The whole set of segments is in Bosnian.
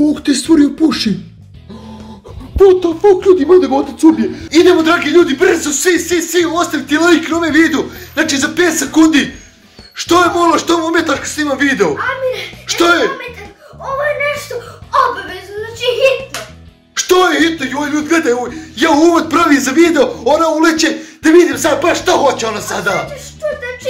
te stvorio puši. What the fuck, ljudi, ima da ga otac ubije. Idemo, dragi ljudi, brzo, svi, ostavite like na ove video. Znači, za 5 sekundi. Što je Mola, što mu ometaš kad snimam video? Amire, što je? Ovo je nešto obavezno, znači hitno. Što je hitno, joj, ljudi, gledaj, ja uvod pravim za video, ona uleće, da vidim sad baš šta hoće ona sada. Znači što, znači,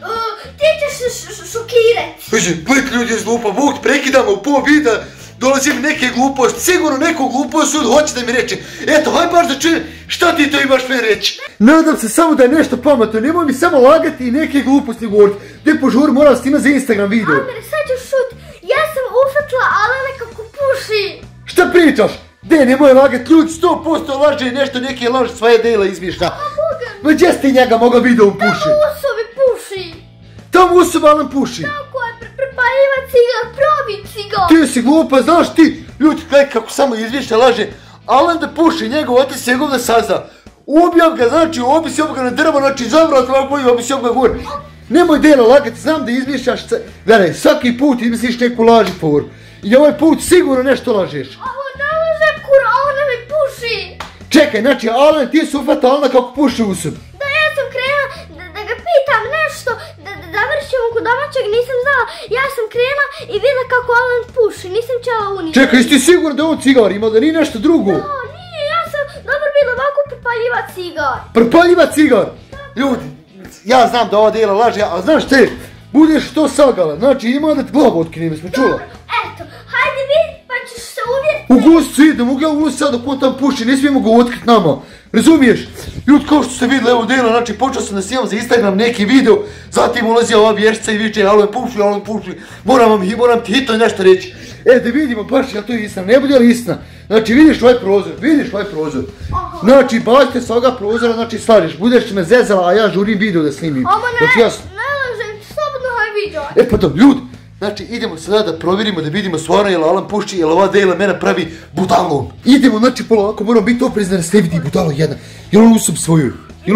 ti ćeš se šokirati. Gledaj, ljudi, je zlupa, Bog, prekidamo u pol videa. Dolazi mi neke gluposti, sigurno neku glupost sud hoće da mi reče. Eto, haj baš da čujem šta ti to imaš me reći. Nadam se samo da je nešto pametno, nemoj mi samo lagati i neke gluposti govoriti. Gdje požur moram snimati za Instagram video. Amire, sad ću šut, ja sam ufatila Alena kako puši. Šta pričaš? De, nemoj lagati, ljudi 100% laže i nešto neke laže svoje dela izmišlja. Ma gdje ste njega mogla video puši? Tamo u sobi puši. Tamo u sobi Alen puši? Tako je, prepaljiva cigar, pravi cigar. Ti si glupa, znaš ti? Ljudi, gledaj kako samo izmišlja laže. Alen da puši, njegov otac njegov da sazna. Ubijam ga, znači obisim ga na drvo, znači zavrat ovako i obisim ga gore. Nemoj dela lagati, znam da izmišljaš, gledaj, svaki put izmisliš neku laži foru. I ovaj put sigurno nešto lažeš. Ovo ne lažem, kura, ona mi puši. Čekaj, znači Alen, ti si ufata Alena kako puši u sobi. Da, ja sam krenula da ga pitam nešto, da vršimo kod domaćeg, nisam znala. Ja sam krenula i vidjela kako Alen puši, nisam čela unijeti. Čekaj, jesi ti sigurno da je on cigar ima, da nije nešto drugo? Da, nije, ja sam dobro bila ovako prepaljiva cigar. Prepaljiva cigar? Ljudi, ja znam da ova dela laže, a znaš te, budeš to sagala, znači ima da ti glavu otkrijem, jesmo čula? Eto, hajde vidi pa ćeš se uvjeriti. U gostu idem, mogu ja ulaziti sad dok on tam puši, ne smijemo ga otkriti nama. Razumiješ? Ljudi, kao što ste vidjeli evo dela, znači počeo sam da snimam za Instagram neki video, zatim ulazi ova vještica i viče Alen puši, moram ti hitno nešto reći. Da vidimo baš je li to istina, ne bude li istina. Znači vidiš ovaj prozor, znači bacite s ovoga prozora, znači slažeš, budeš me zezala, a ja žurim video da snimim. Ama ne lažem, slobodno haj video. Pa to, ljudi, znači idemo sada da provjerimo, da vidimo stvarno je li Alen puši, je li ova dela mene pravi budalom. Idemo, znači polako, moram biti oprezan da se ne vidi budalo jedna. Je li on usub svojoj?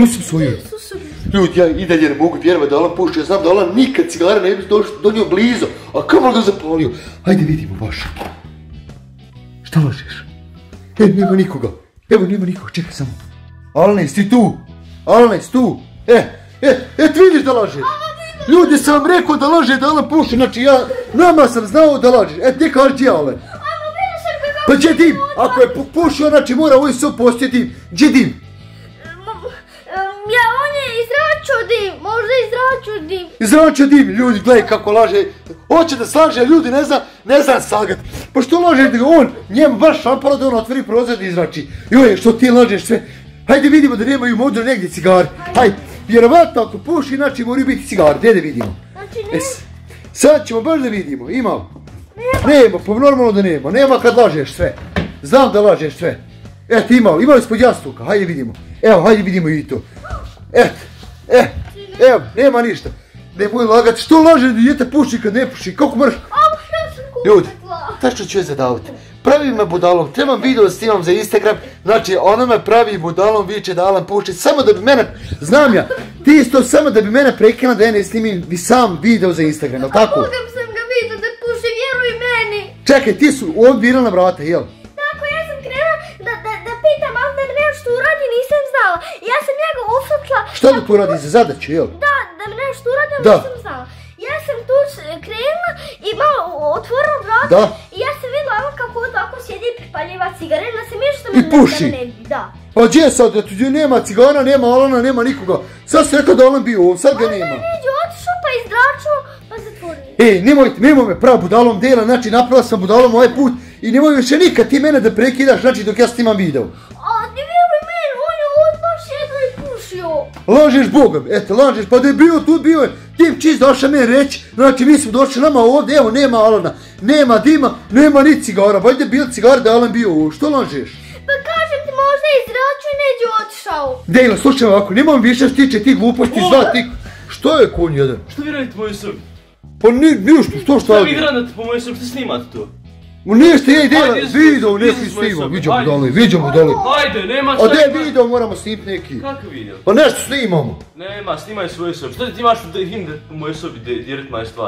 Ljudi, ja i dalje ne mogu vjerovati da Alen puši, ja znam da Alen nikad cigara ne bi donio blizu, a kamo ga zapalio. Ajde vidimo baš. Šta lažeš? Nema nikoga. Evo, nema nikoga, čekaj samo. Alene, jesi tu? Ti vidiš da lažeš? Ljudi, sam vam rekao da laže da Alen puši, znači ja, nama sam znao da lažeš. Ti kaži ti Alen. Pa gdje dim? Ako je pušio, znači mora ovoj sob posjetiti. Gdje dim? Ja, on je izračio dim, možda izračio dim. Izračio dim, ljudi, gledaj kako laže. Hoće da slaže, ljudi, ne znam slagat. Pa što laže da on, njemu baš šampalo da on otvori prozor da izrači. Joj, što ti lažeš sve. Hajde vidimo da nemaju možda negdje cigari. Hajde, vjerovatno ako puši, znači moraju biti cigari, gdje da vidimo? Znači nema. Sad ćemo baš da vidimo, ima. Nema, pa normalno da nema kad lažeš sve. Znam da lažeš sve. Eto, ima ispod jastuka, hajde vidimo. Evo, hajde vidimo i to. Evo, nema ništa. Nemoj lagati, što laže da dijete puši kad ne puši, kako moraš? Ljudi, tačno ću je zadaviti. Pravi me budalom, trebam video da snimam za Instagram, znači ona me pravi budalom, viče da Alen puši, samo da bi mene, znam ja, ti isto samo da bi mene prekinula da ja ne snimim ni sam video za Instagram, jel tako? Bogam sam ga vidio da puši, vjeruj meni. Čekaj, ti su ovdje birala na vrata, jel? Tako, ja sam krenula da pitam, ali da nešto uradi, nisam znala. Ja sam njega ufatla. Šta da tu radi, za zadaću, jel? Da mi nešto uradi, ali nisam znala. Ja sam tu krenula i malo otvorila vrata i ja sam vidjela ono kako tako sjedi i pripaljiva cigare, da se mišta me ne vidi, da. Pa gdje sad, da tu nema cigara, nema Alena, nema nikoga. Sad se rekao da Alen bio ovdje, sad ga nema. Ali ne iđe, otišao pa izdračao, pa zatvorio. Nemoj me prav budalom dela, znači napravila sam budalom ovaj put i nemoj više nikad ti mene da prekidaš, znači dok ja snimam video. A, ne vjeruj meni, on je ovdje baš jedno i pušio. Lažeš Bogom, eto lažeš, pa da je bio tu bio je, tim čist došao meni reći, znači mi smo došli nama ovdje, evo nema Alena, nema dima, nema ni cigara, valjda bil cigara da Alen bio ovdje, što lažeš? Pa kažem ti možda izračio i neđe otišao. Dejla, slušaj ovako, nemam više što tiče ti gluposti, zvati. Što je konj jedan? Što vi radite po mojoj sobi? Pa ništa, što Šta vi granate po mojoj sobi, što snimate to? Ništa, Dejla, video neki snimam, viđamo dole. Hajde, nema šta. A gdje video moramo snimiti neki? Kakav video? Pa nešto snimamo. Nema, snimaj svoju sobu. Što ti imaš po mojoj sobi dirati moje stvari?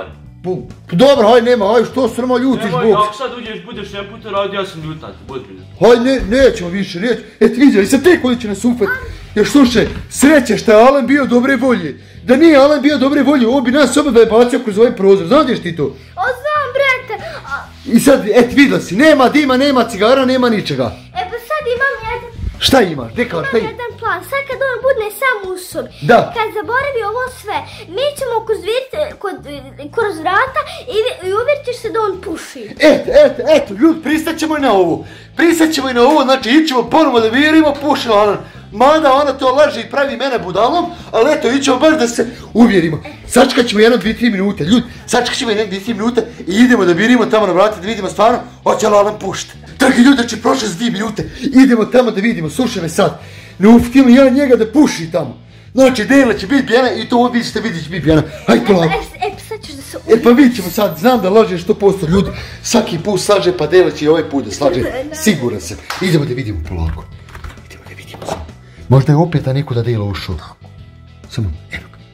Dobro, haj nema, haj što se nama ljutiš, Bog. Nemoj, ako sad uđeš, budeš jedan puta radio, ja sam ljutan, budi. Haj, nećemo više, nećemo. Eto vidjeli sam te koji će nas ufat. Jer slušaj, sreće što je Alen bio dobre volje. Da nije Alen bio dobre volje, ovo bi nas oba bacio kroz ovaj prozor, znaš ti to? O, znam, brate. I sad, vidjela si, nema dima, nema cigara, nema ničega. E pa sad imam jedan... Šta imaš? Dekla, šta imam jedan plan, sad kad on budne sam u sobi, kad zaboravi ovo sve, mi ćemo kroz vrata i uvjerit ćeš se da on puši. Eto, ljudi, pristaćemo i na ovo. Znači ićemo ponovo da vjerimo, puši Alan. Mada ona to laže i pravi mene budalom, ali eto, ićemo baš da se uvjerimo. Sačekat ćemo 1-2-3 minute, ljudi, sačekat ćemo 1-2-3 minute i idemo da virimo tamo na vrata da vidimo stvarno hoće li Alan pušiti. Dragi ljudi, znači prošle 2 minute, idemo tamo da vidimo, slušaj me sad, ne uftim li ja njega da puši tamo. Znači, Dela će biti pjena i to ovdje ćete vidjeti će biti pjena. Hajde polako. Sad ćeš da se uvjeri. Pa vidit ćemo sad, znam da lažeš 100%, ljudi, svaki put slaže pa Dela će i ovaj put da slaže, siguran sam. Idemo da vidimo polako. Možda je opet da neko da Dela ušao. Samo, evo ga.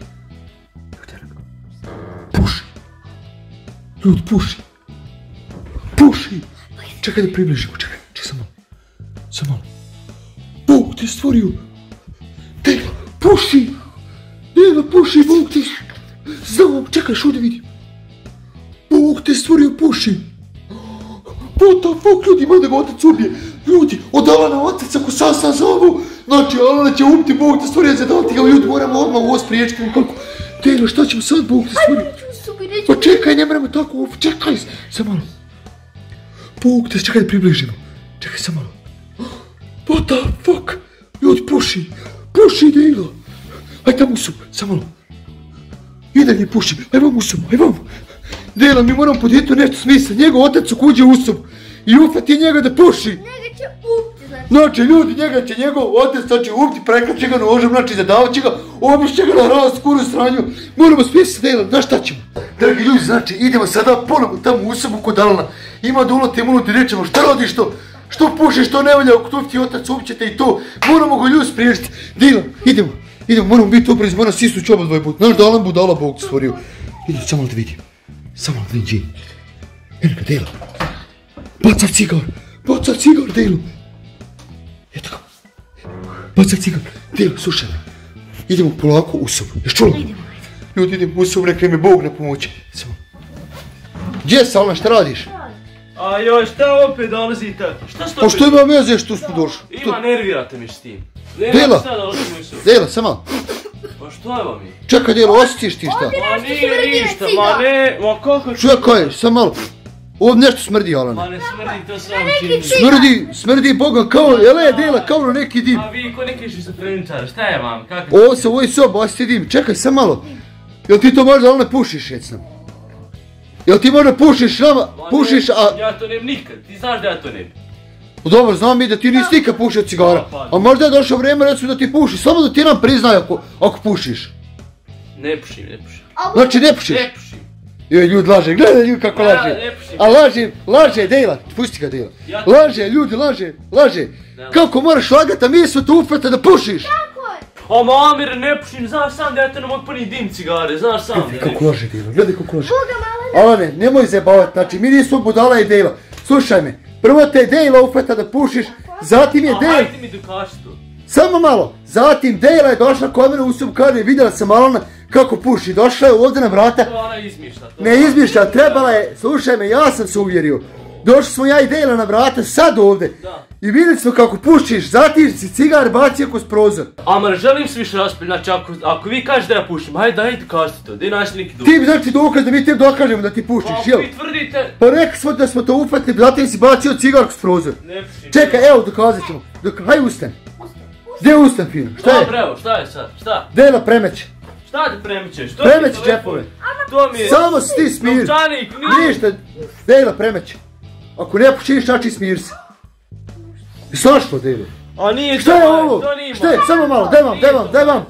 Puši. Ljudi, puši. Čekaj da približimo, čekaj samo malo. Bog te stvorio. Dela, puši. Bog te. Znam, čekaj, što da vidim. Bog te stvorio, puši. What the fuck, ljudi, ima da ga otac ubije. Ljudi, od Alana otac ako sasna za ovo. Znači, Alana će ubiti, Bog te stvorio, zadavati ga, ljudi, moramo odmah ovo spriječiti. Dela, šta ćemo sad, Bog te stvorio? Pa čekaj, ne moramo tako, čekaj, samo malo. Bog te, čekaj da približimo. Čekaj, samo malo. What the fuck? Ljudi, puši, Dela. Hajde tamo u sobu, samo malo. I dalje puši, aj vam u sobu, aj vam. Dela, mi moramo podjeti nešto smisla, njegov otac uđe u sobu i ufati njega da puši. Njega će upti, znači. Ljudi, njega će njegov otac, znači upti, prekraće ga nožem, znači zadavat će ga, obišće ga na raz, skuru sranju. Moramo smisliti, Dela, znaš šta ćemo? Dragi ljudi, znači, idemo sada ponovno tamo u sobu kod Alana. Ima da ulotimo unuti, rećemo šta radiš to? Što pušiš, što ne valja, ako tu ti otac ubićete i to. Moramo ga ljudi spriječiti. Dela, idemo, moramo biti oprezni, moram sisnući oba 2 puta. Znaš da Alan budala, Bog te stvorio. Idemo, samo da vidim. Eno ga, Dela. Bacav cigar, Delo. Eto ga. Bacav cigar. Delo, slušaj me. Idemo polako u sobu. Ješ čula? Ljudi, idemo u sobu, neka mi Bog na pomoći. Samo. Gdje si, Alan, šta radiš? A joj, šta opet dolazite? Pa što ima veze što smo došli? Ima, nervirate mi s tim. Dela, samo. Pa što je vam je? Čekaj, Dela, osjetiš ti šta? Ma nije ništa, ma kako ću... Čekaj, sam malo. Ovdje nešto smrdi, Alane. Ma ne smrdi, to sam čini. Smrdi Boga kao, Dela, kao na neki dim. A vi ko neki išli sa frenčara, šta je vam? Ovo je soba, osjeti dim. Čekaj, sam malo. Jel ti to možda, Alane, pušiš, recimo? Jel ti možda pušiš nama, pušiš, a... Ja to nem nikad, ti znaš da ja to nem. Dobro, znam mi da ti nisi nikad pušio cigara. A možda je došlo vrijeme, recimo, da ti pušiš, samo da ti nam priznaj ako pušiš. Ne pušim. Znači ne pušiš? Ne pušim. Joj, ljud laže, gledaj ljud kako laže. A laže, Dela, pusti ga, Dela. Laže, ljudi, laže. Kako moraš lagati, a mi smo tu ufete da pušiš. A mamire, ne pušim, znaš sam da ja te ne mogu puniti dim cigare, znaš sam. Kako laže, Dela, gledaj kako laže. Alane, nemoj zajebavati, znači mi nismo budala i Dela. Slušaj me, prvo te je Dela ufeta da pušiš, zatim je Dela... Hajde mi dokaži to. Samo malo, zatim Dela je došla kod mene u sobu, kaže, vidjela sam Alana kako puši, došla je ovdje na vrata. To ona izmišlja. Ne izmišlja, trebala je, slušaj me, ja sam se uvjerio. Došli smo ja i Dela na vrata, sad ovdje. I vidjeli smo kako pušiš, zatim si cigar bacio kroz prozor. Ama ne želim se više raspiti, znači ako vi kažete da ja pušim, hajde dokažite to, daj naći neki dokaz. Ti mi znači dokaz da mi tebi dokažemo da ti pušiš, jel? Ako vi tvrdite... Pa rekli smo da smo to ufatili, zatim si bacio cigar kroz prozor. Ne pušim. Čekaj, evo dokazat ćemo. Hajde ustan. Gdje ustan, fino? Šta je? Dobro, evo, šta je sad, šta? Dela premeć. Šta ti premećeš? Premeć džepove. To mi je... Samo si ti smir. Novčanik, nije... Ništa, Dela premeć. Ako ne pušiš, znači smir se. Znaš to, Dela? A nije šta je ovo? Šta je? Samo malo, daj vam.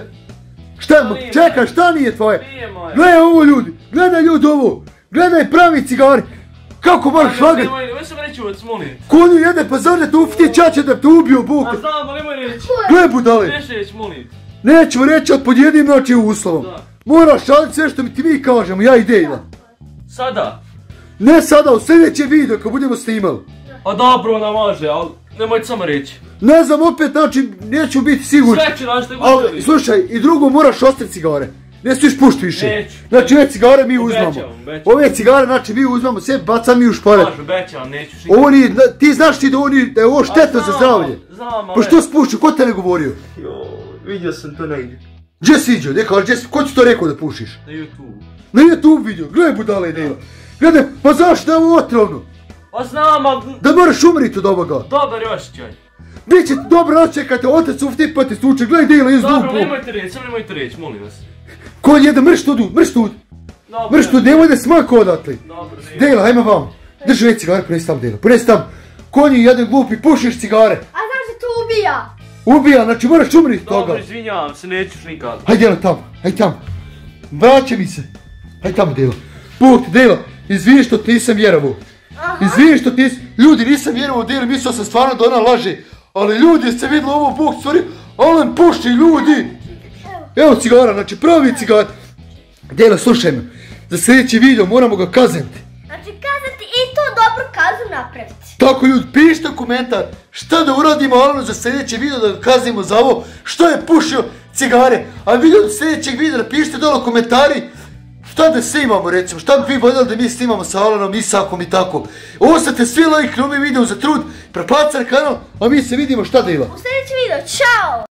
Šta je? Čekaj, šta nije tvoje? Nije moje. Gledaj ovo ljudi, gledaj ljudi ovo. Gledaj pravi cigari. Kako moraš lagati? Nemoj sam reći uvac, molim. Konju jede, pa zar ne te ufti čače da te ubio, Bog? A znam, ali nemoj reći. Gledaj budale. Neš reći, molim. Nećemo reći od pod jednim noći uslovom. Moraš šaliti sve što ti mi kažemo, ja i Dela. Sada? Ne sada, u sljedećem videu kad budemo snimali. A dobro, ona može, ali nemojte samo reći. Ne znam, opet, znači, neću biti siguran. Sve ću našte Ali, gotovi. slušaj, i drugo moraš ostaviti cigare. Ne smiješ pušti više. Neću. Znači, ove cigare mi uzmamo. Obećavam. Ove cigare, znači, mi uzmamo, sve bacam mi u šporet. Maš, obećavam, neću šikati. Ovo nije, ti znaš ti da je ovo štetno za zdravlje. Znam, Pa što spušću, ko te ne govorio? Joj, vidio sam to negdje. Gdje si iđeo, neka, ko ti to rekao da pušiš? Na YouTube. Na YouTube vidio, gledaj budale ideja. Gledaj, pa znaš da je ovo otrovno? Pa znam, ali... Da moraš umriti od ovoga. Dobar je osjećaj. Biće dobro osjećajte, otac uvti pa te sluče, gledaj dela iz Dobro, dupu. nemojte reći, samo nemojte reći, molim vas. Ko jede, mrš tudu, mrš tud. Mrš tud, nemoj da smako odatle. Dobro, ne. Dela, hajmo vam. Drži ove cigare, ponesi tam Dela, ponesi tam. Konji jedan glupi, pušiš cigare. A znaš da to ubija? Ubija, znači moraš umriti toga. Dobro, izvinjavam se, neću nikad. Hajde Dela tamo, hajde tamo. Vraća mi se. Hajde tamo Dela. Bog ti Dela, izvini što ti nisam vjerovao. Izvini što ti nisam, ljudi nisam vjerovao Dela, mislio sam stvarno da ona laže. Ali ljudi, jeste vidjeli ovo Bog stvari, Alen puši ljudi. Evo cigara, znači pravi cigar. Dela, slušaj me, za sljedeći video moramo ga kazniti. Znači kazati i to dobru kaznu napraviti. Tako ljudi, pišite komentar šta da uradimo Alenu za sljedeći video da ga kaznimo za ovo što je pušio cigare. A vi ljudi sljedećeg videa napišite dole u komentari šta da snimamo recimo, šta bi vi voljeli da mi snimamo sa Alenom, Isakom i tako. Ostavite svi like na ovaj video za trud, preplatite na kanal, a mi se vidimo šta Dela. U sljedećem videu, čao!